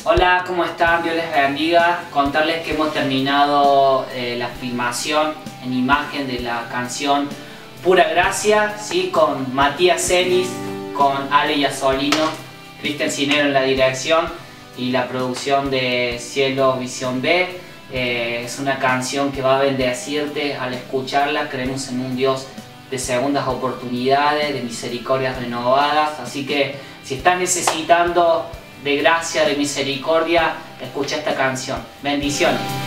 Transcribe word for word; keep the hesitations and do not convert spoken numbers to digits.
Hola, ¿cómo están? Dios les bendiga. Contarles que hemos terminado eh, la filmación en imagen de la canción Pura Gracia, ¿sí? Con Matías Celis, con Ale Yasolino, Cristian Cinero en la dirección y la producción de Cielo Visión B. Eh, es una canción que va a bendecirte al escucharla. Creemos en un Dios de segundas oportunidades, de misericordias renovadas, así que si estás necesitando de gracia, de misericordia, escucha esta canción. Bendiciones.